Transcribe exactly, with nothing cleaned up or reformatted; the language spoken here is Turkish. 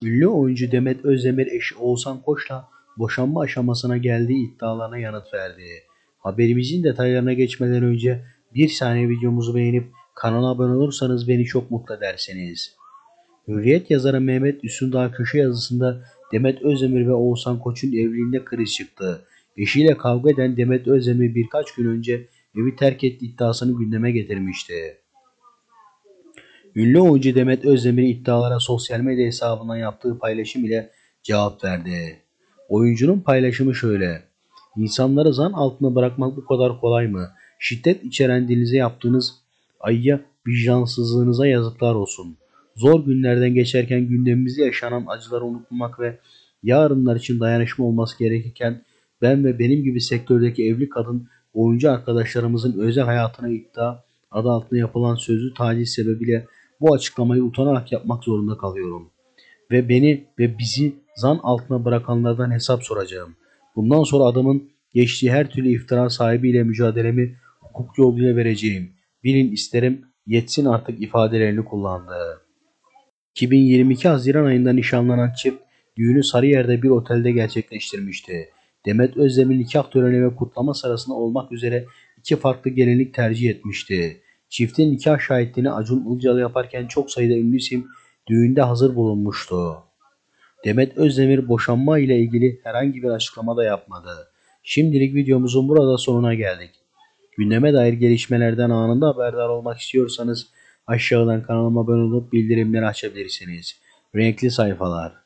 Ünlü oyuncu Demet Özdemir eşi Oğuzhan Koç'la boşanma aşamasına geldiği iddialarına yanıt verdi. Haberimizin detaylarına geçmeden önce bir saniye videomuzu beğenip kanala abone olursanız beni çok mutlu edersiniz. Hürriyet yazarı Mehmet Üstündağ köşe yazısında Demet Özdemir ve Oğuzhan Koç'un evliliğinde kriz çıktı. Eşiyle kavga eden Demet Özdemir birkaç gün önce evi terk etti iddiasını gündeme getirmişti. Ünlü oyuncu Demet Özdemir iddialara sosyal medya hesabından yaptığı paylaşım ile cevap verdi. Oyuncunun paylaşımı şöyle: İnsanları zan altına bırakmak bu kadar kolay mı? Şiddet içeren dilinize yaptığınız ayya vicdansızlığınıza yazıklar olsun. Zor günlerden geçerken gündemimizde yaşanan acıları unutmamak ve yarınlar için dayanışma olması gerekirken ben ve benim gibi sektördeki evli kadın oyuncu arkadaşlarımızın özel hayatına iddia adı altında yapılan sözlü taciz sebebiyle bu açıklamayı utanarak yapmak zorunda kalıyorum. Ve beni ve bizi zan altına bırakanlardan hesap soracağım. Bundan sonra adamın geçtiği her türlü iftira sahibiyle mücadelemi hukuk yoluyla vereceğim. Bilin isterim yetsin artık ifadelerini kullandı. iki bin yirmi iki Haziran ayında nişanlanan çift düğünü Sarıyer'de bir otelde gerçekleştirmişti. Demet Özdemir nikah töreni ve kutlama sırasında olmak üzere iki farklı gelinlik tercih etmişti. Çiftin nikah şahitliğini Acun Ilıcalı yaparken çok sayıda ünlü isim düğünde hazır bulunmuştu. Demet Özdemir boşanma ile ilgili herhangi bir açıklama da yapmadı. Şimdilik videomuzun burada sonuna geldik. Gündeme dair gelişmelerden anında haberdar olmak istiyorsanız aşağıdan kanalıma abone olup bildirimleri açabilirsiniz. Renkli sayfalar.